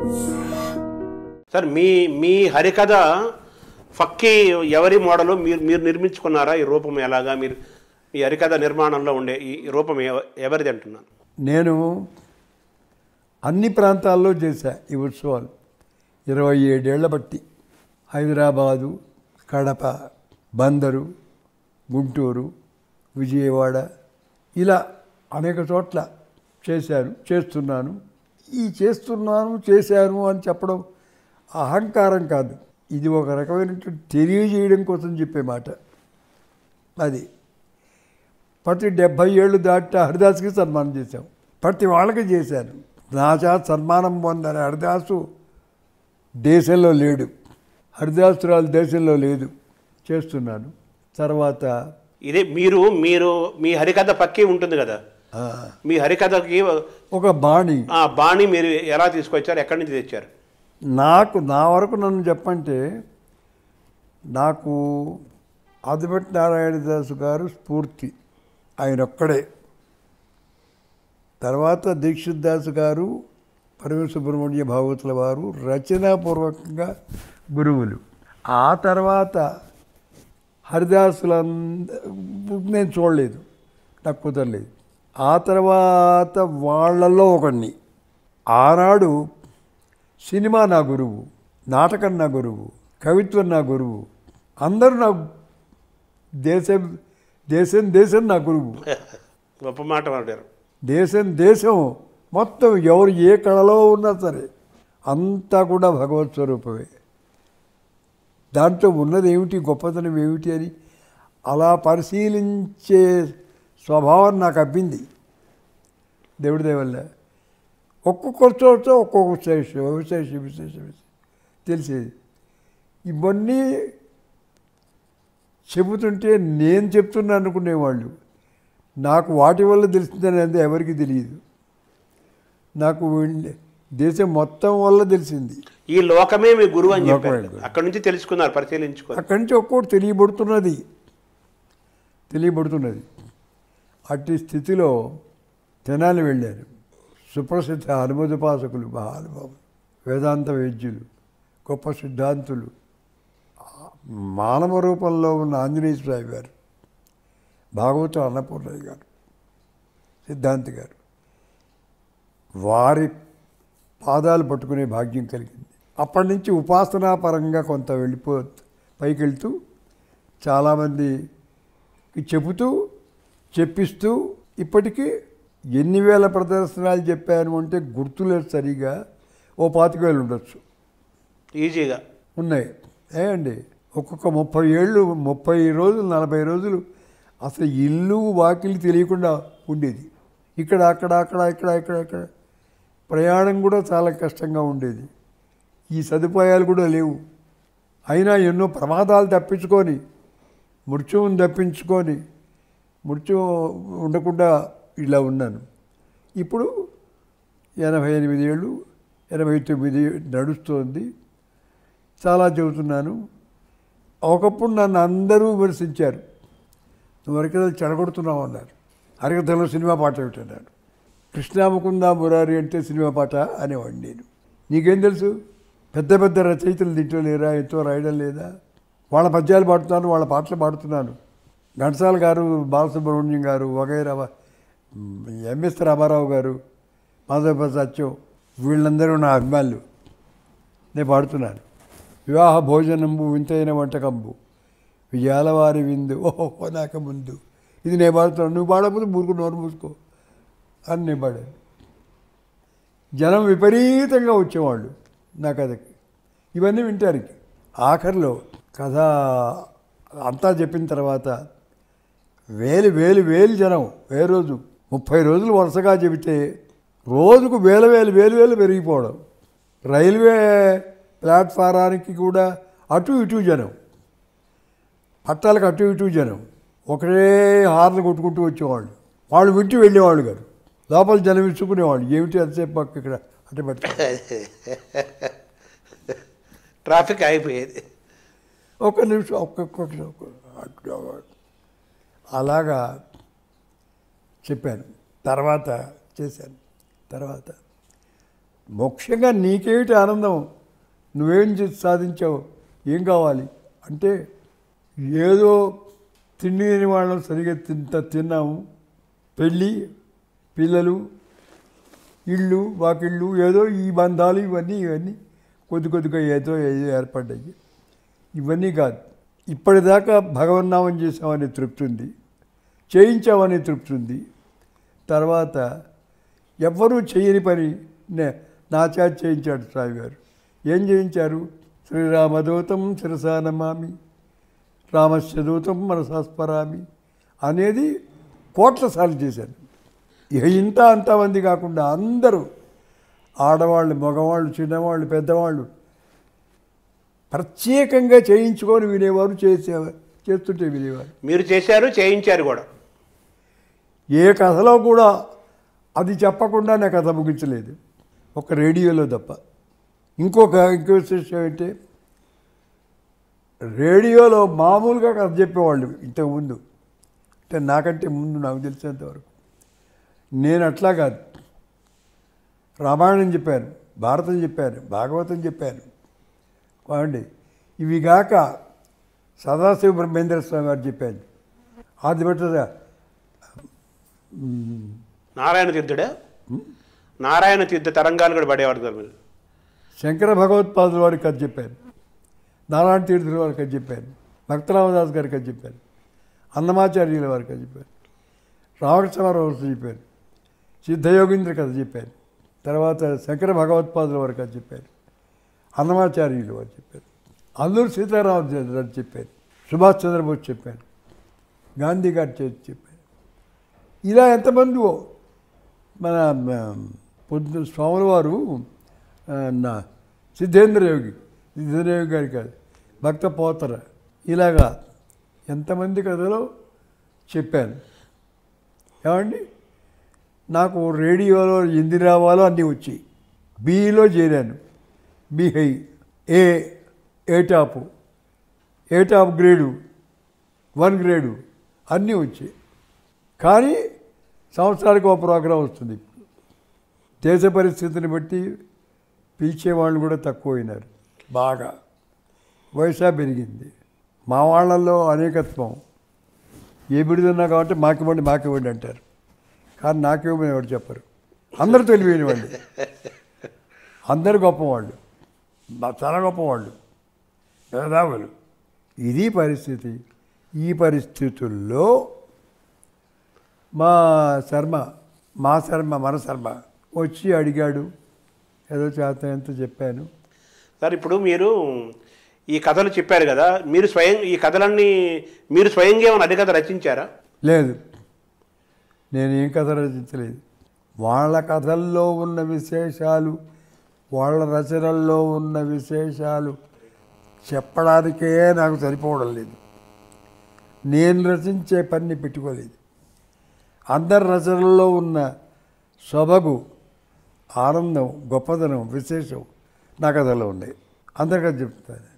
Sir మీ హరికథ ఫక్కీ ఎవరి model మీరు నిర్మించుకున్నారా? ఈ రూపం ఎలాగా మీరు ఈ హరికథ నిర్మాణంలో ఉండే ఈ రూపం ఎవరిది అంటున్నాను? నేను అన్ని ప్రాంతాల్లో చేశా ఈ ఉత్సవాలు 27 ఏళ్ల బట్టి. హైదరాబాదు, కడప, బందరు, గుంటూరు, విజయవాడ ఇలా అనేక చోట్ల చేస్తున్నాను. ఈ చేశాను అని చెప్పడం అహంకారం కాదు, ఇది ఒక రకమైనటువంటి తెలియజేయడం కోసం చెప్పే మాట. అది ప్రతి 70 ఏళ్ళు దాటి హరిదాస్కి సన్మానం చేశాం, ప్రతి వాళ్ళకి చేశాను. నా చేత సన్మానం పొందని హరిదాసు దేశంలో లేడు, హరిదాసురాలు దేశంలో లేదు. చేస్తున్నాను. తర్వాత ఇదే మీరు మీ హరికథ పక్కే ఉంటుంది కదా, మీ హరికథకి ఒక బాణి మీరు ఎలా తీసుకొచ్చారు, ఎక్కడి నుంచి తెచ్చారు? నా వరకు నన్ను చెప్పంటే, నాకు ఆదిభట్ల నారాయణ దాసు గారు స్ఫూర్తి, ఆయన ఒక్కడే. తర్వాత దీక్షిత్ దాసు గారు, పరమసుబ్రహ్మణ్య భాగవతుల వారు రచనాపూర్వకంగా గురువులు. ఆ తర్వాత హరిదాసుల నేను చూడలేదు, నాకు కుదరలేదు. ఆ తర్వాత వాళ్ళల్లో ఒకడిని. ఆనాడు సినిమా నా గురువు, నాటకం నా గురువు, కవిత్వం నా గురువు, అందరూ నా దేశం నా గురువు. గొప్ప మాట మాట్లాడారు. దేశం మొత్తం ఎవరు ఏ కళలో ఉన్నా సరే అంతా కూడా భగవత్ స్వరూపమే. దాంట్లో ఉన్నది ఏమిటి, గొప్పతనం ఏమిటి అని అలా పరిశీలించే స్వభావం నాకు అబ్బింది దేవుడి దయ వల్ల. ఒక్కొక్క చోట ఒక్కొక్క విశేషం తెలిసేది. ఇవన్నీ చెబుతుంటే నేను చెప్తున్నా అనుకునేవాళ్ళు, నాకు వాటి వల్ల తెలిసిందనేది ఎవరికి తెలియదు. నాకు దేశం మొత్తం వల్ల తెలిసింది. ఈ లోకమే మీ గురువు అని చెప్పారు, అక్కడి నుంచి తెలుసుకున్నారు, పరిశీలించుకున్నారు. అక్కడి నుంచి ఒక్కోటి తెలియబడుతున్నది. అట్టి స్థితిలో తెనాలి వెళ్ళారు. సుప్రసిద్ధ అనుమోదపాసకులు, మహానుభావులు, వేదాంత వేద్యులు, గొప్ప సిద్ధాంతులు, మానవ రూపంలో ఉన్న ఆంజనేయ స్వామి గారు, భాగవతం అన్నపూర్ణయ్య గారు, సిద్ధాంతి గారు, వారి పాదాలు పట్టుకునే భాగ్యం కలిగింది. అప్పటి నుంచి ఉపాసనాపరంగా కొంత పైకి వెళ్తూ చాలామందికి చెప్పిస్తూ ఇప్పటికీ ఎన్ని వేల ప్రదర్శనలు చెప్పాను అంటే గుర్తులేదు సరిగా, 25,000 ఉండొచ్చు ఈజీగా ఉన్నాయి. అండి ఒక్కొక్క 30 రోజులు 40 రోజులు అసలు ఇల్లు వాకిలి తెలియకుండా ఉండేది. ఇక్కడ ప్రయాణం కూడా చాలా కష్టంగా ఉండేది. ఈ సదుపాయాలు కూడా లేవు. అయినా ఎన్నో ప్రమాదాలు తప్పించుకొని, మృత్యు ఉండకుండా ఇలా ఉన్నాను. ఇప్పుడు 88 ఏళ్ళు, 89 నడుస్తోంది. చాలా చెబుతున్నాను. ఒకప్పుడు నన్ను అందరూ విమర్శించారు, నువ్వు హరికథలు చెడగొడుతున్నావు అన్నారు. హరికథలో సినిమా పాట ఏమిటన్నాడు. కృష్ణ ముకుంద మురారి అంటే సినిమా పాట అనేవాడిని నేను. నీకేం తెలుసు, పెద్ద రచయితలు దీంట్లో లేరా, ఎంతో రాయడం లేదా? వాళ్ళ పద్యాలు పాడుతున్నాను, వాళ్ళ పాటలు పాడుతున్నాను. ఘంటసాల గారు, బాలసుబ్రహ్మణ్యం గారు, వగైరా, ఎంఎస్ రామారావు గారు, మాధవ ప్రసాద్, వీళ్ళందరూ నా అభిమానులు. నేను పాడుతున్నాను. వివాహ భోజనంబు వింతైన వంటకంబు విజయాలవారి విందు ఓహో నాక ముందు, ఇది నేను పాడుతున్నాను. నువ్వు పాడకపోతే నోరు మూసుకో అని నేను పాడాను. జనం విపరీతంగా వచ్చేవాళ్ళు నా కథకి. ఇవన్నీ వింటారు. ఆఖరిలో కథ అంతా చెప్పిన తర్వాత వేలు జనం, రోజు 30 రోజులు వరుసగా చెబితే రోజుకు వేలు పెరిగిపోవడం. రైల్వే ప్లాట్ఫారానికి కూడా అటు ఇటు జనం, పట్టాలకు అటు ఇటు జనం, ఒకటే హార్లు కొట్టుకుంటూ వచ్చేవాళ్ళు. వాళ్ళు వింటూ వెళ్ళేవాళ్ళు గారు. లోపల జనం ఇచ్చుకునేవాళ్ళు. ఏమిటి అంతసేపు మాకు ఇక్కడ అంటే బట్టి ట్రాఫిక్ అయిపోయేది. ఒక్క నిమిషం అలాగా చెప్పాను. తర్వాత చేశాను. తర్వాత ముఖ్యంగా నీకేమిటి ఆనందం, నువ్వేం సాధించావు, ఏం కావాలి అంటే ఏదో తిండి లేని వాళ్ళం సరిగ్గా తిన్నాము, పెళ్ళి, పిల్లలు, ఇళ్ళు వాకిళ్ళు, ఏదో ఈ బంధాలు ఇవన్నీ కొద్దిగా ఏదో ఏర్పడ్డాయి. ఇవన్నీ కాదు, ఇప్పటిదాకా భగవన్నామం చేసామనే తృప్తి ఉంది, చేయించామనే తృప్తి ఉంది. తర్వాత ఎవ్వరూ చేయని పని నా చేత చేయించాడు స్వామి గారు. ఏం చేయించారు? శ్రీరామదూతం శిరసా నమామి, రామస్య దూతం మనసాస్మరామి అనేది కోట్ల సార్లు చేశాను. ఇక అంతమంది కాకుండా అందరూ, ఆడవాళ్ళు, మగవాళ్ళు, చిన్నవాళ్ళు, పెద్దవాళ్ళు ప్రత్యేకంగా చేయించుకొని వినేవారు, చేస్తుంటే వినేవారు. మీరు చేశారు, చేయించారు కూడా. ఏ కథలో కూడా అది చెప్పకుండా నా కథ ముగించలేదు, ఒక రేడియోలో తప్ప. ఇంకో విశేషం ఏంటంటే రేడియోలో మామూలుగా కథ చెప్పేవాళ్ళు ఇంతకుముందు, అంటే నాకంటే ముందు నాకు తెలిసినంతవరకు. నేను అట్లా కాదు, రామాయణం చెప్పాను, భారతం చెప్పాను, భాగవతం చెప్పాను కావండి. ఇవి కాక సదాశివ బ్రహ్మేంద్ర స్వామి గారు చెప్పాను, ఆదిభట్ల నారాయణ తీర్థుడే, నారాయణ తీర్థ తరంగాలు కూడా పడేవాడు కదా మీరు. శంకర భగవత్పాదుల వారికి కథ చెప్పాను, నారాయణ తీర్థుల వారికి కథ చెప్పాను, భక్తరామదాస్ గారికి కథ చెప్పాను, అన్నమాచార్యుల వారికి కథ చెప్పాను, రామకృష్ణరావు చెప్పాను, సిద్ధయోగీంద్ర కథ చెప్పాను, తర్వాత శంకర భగవత్పాదుల వారికి కథ చెప్పాను, అన్నమాచార్యులు వారు చెప్పారు, అల్లూరు సీతారామరాజు చెప్పాను, సుభాష్ చంద్రబోస్ చెప్పాను, గాంధీ గారు చెప్పాను. ఇలా ఎంతమందివో. మన స్వాముల వారు నా సిద్ధేంద్ర యోగి గారి కాదు, భక్త పోతర, ఇలాగా ఎంతమంది కథలో చెప్పాను. ఏమండి, నాకు రేడియోలో ఎన్ని రావాలో అన్నీ వచ్చాయి. బిలో చేరాను, B high, A top grade, 1 grade అన్నీ వచ్చాయి. కానీ సంవత్సరానికి ఒక ప్రోగ్రాం వస్తుంది. దేశ పరిస్థితిని బట్టి పిలిచేవాళ్ళు కూడా తక్కువైనారు, బాగా వయసా పెరిగింది. మా వాళ్ళల్లో అనేకత్వం. ఏ బిడుదన్నా కాబట్టి మాకివ్వండి అంటారు, కానీ నాకివ్వమని ఎవరు చెప్పరు. అందరూ తెలివైన వాళ్ళు, అందరు గొప్పవాళ్ళు, చాలా గొప్పవాళ్ళు, మేధావులు. ఇది పరిస్థితి. ఈ పరిస్థితుల్లో మన శర్మ వచ్చి అడిగాడు, ఏదో చేత ఎంత చెప్పాను. సార్, ఇప్పుడు మీరు ఈ కథలు చెప్పారు కదా, మీరు ఈ కథలన్నీ మీరు స్వయంగా ఏమైనా హరికథ రచించారా? లేదు, నేను ఏం కథ రచించలేదు. వాళ్ళ కథల్లో ఉన్న విశేషాలు, వాళ్ళ రచనల్లో ఉన్న విశేషాలు చెప్పడానికే నాకు సరిపోవడం లేదు. నేను రచించే పని పెట్టుకోలేదు. అందరి రచనల్లో ఉన్న సొబగు, ఆనందం, గొప్పదనం, విశేషం నా కథలో ఉన్నాయి. అందరికీ చెప్తాను.